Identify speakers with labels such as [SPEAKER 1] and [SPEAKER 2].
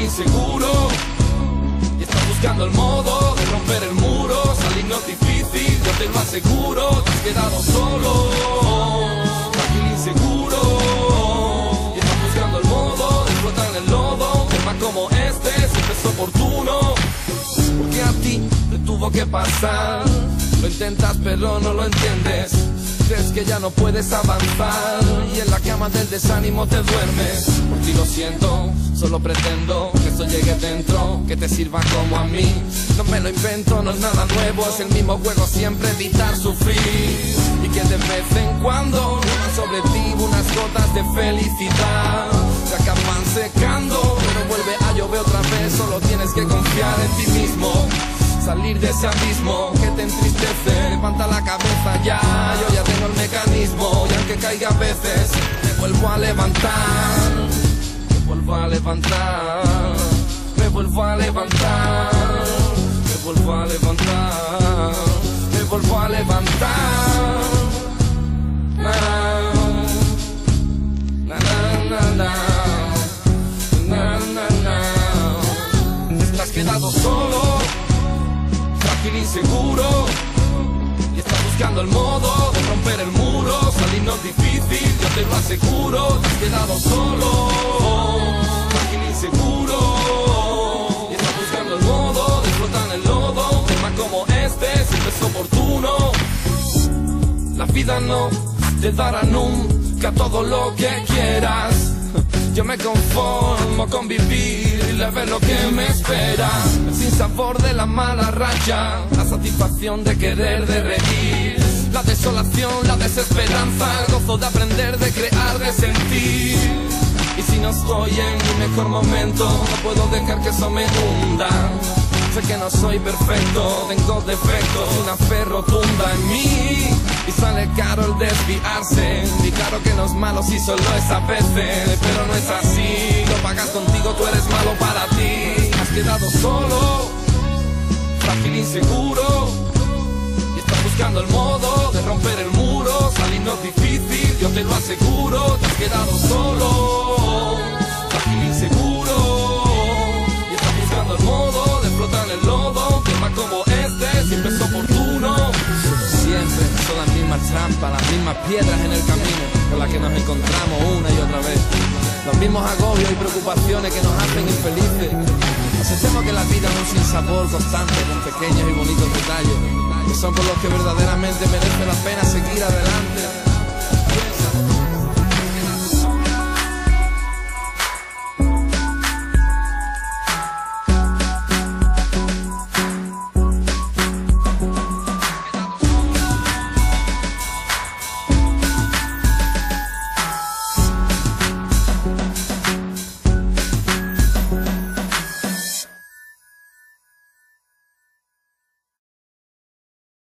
[SPEAKER 1] inseguro y estás buscando el modo de romper el muro. Salir no es difícil, yo te lo aseguro. Te has quedado solo, frágil, inseguro, y estás buscando el modo de flotar en el lodo. Temas como este siempre es oportuno, porque a ti te tuvo que pasar. Lo intentas pero no lo entiendes. Crees que ya no puedes avanzar y en la cama del desánimo te duermes. Por ti lo siento, solo pretendo que esto llegue dentro, que te sirva como a mí. No me lo invento, no es nada nuevo, es el mismo juego siempre, evitar sufrir. Y que de vez en cuando lluevan sobre ti unas gotas de felicidad. Se acaban secando, pero vuelve a llover otra vez. Solo tienes que confiar en ti mismo, salir de ese abismo que te entristece. Levanta la cabeza ya, yo ya tengo el mecanismo. Y aunque caiga a veces, me vuelvo a levantar. Me vuelvo a levantar. Me vuelvo a levantar. Me vuelvo a levantar. Me vuelvo a levantar. Na, na, na, na, na, na, na. Estás quedado solo, frágil, inseguro, y estás buscando el modo de romper el muro. Salir no es difícil, yo te lo aseguro. Te has quedado solo, frágil, inseguro, y estás buscando el modo de flotar en el lodo. Temas como este siempre es oportuno. La vida no te dará nunca todo lo que quieras. Yo me conformo con vivir y ver lo que me espera. El sinsabor de la mala racha, la satisfacción de querer, de reír, la desolación, la desesperanza, el gozo de aprender, de crear, de sentir. Y si no estoy en mi mejor momento, no puedo dejar que eso me hunda. Sé que no soy perfecto, tengo defectos y una fe rotunda en mí. Y sale caro el desviarse, y claro que no es malo si solo es a veces, pero no es así. Lo pagas contigo, tú eres malo para ti. Has quedado solo, frágil, inseguro, y estás buscando el modo de romper el muro. Salir no es difícil, yo te lo aseguro. Te has quedado solo, frágil, inseguro, y estás buscando el modo de flotar en el lodo. Temas como este siempre es oportuno. Siempre son las mismas trampas, las mismas piedras en el camino con las que nos encontramos una y otra vez. Los mismos agobios y preocupaciones que nos hacen infelices. Aceptemos que la vida es un sinsabor constante con pequeños y bonitos detalles, que son por los que verdaderamente merece la pena seguir adelante.